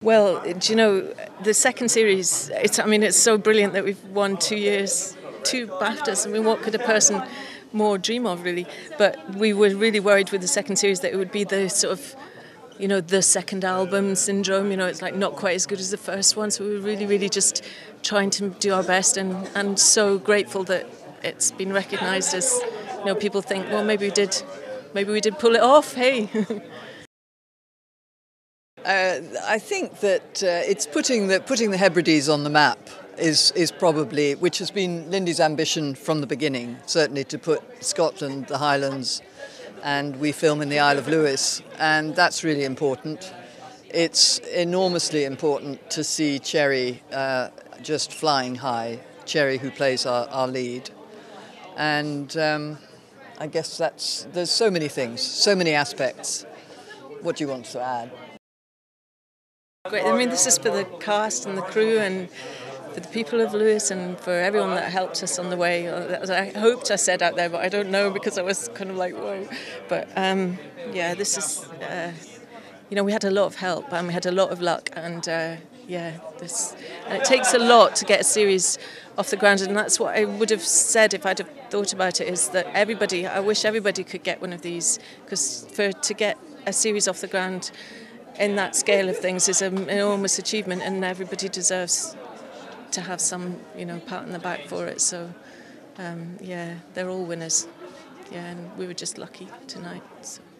Well, do you know, the second series, it's so brilliant that we've won 2 years, 2 BAFTAs. I mean, what could a person more dream of, really? But we were really worried with the second series that it would be the sort of, the second album syndrome. It's like not quite as good as the first one. So we were really, really just trying to do our best, and so grateful that it's been recognised as, people think, well, maybe we did pull it off. Hey. I think that it's putting the Hebrides on the map is probably, which has been Lindy's ambition from the beginning, certainly to put Scotland, the Highlands, and we film in the Isle of Lewis, and that's really important. It's enormously important to see Cherry just flying high, Cherry who plays our lead, and I guess there's so many things, so many aspects. What do you want to add? Great. I mean, this is for the cast and the crew and for the people of Lewis and for everyone that helped us on the way. I hoped I said out there, but I don't know because I was kind of like, whoa. But this is, we had a lot of help and we had a lot of luck, and and it takes a lot to get a series off the ground, and that's what I would have said if I'd have thought about it, is that I wish everybody could get one of these, because to get a series off the ground in that scale of things is an enormous achievement, and everybody deserves to have some, pat on the back for it. So, they're all winners. Yeah, and we were just lucky tonight. So.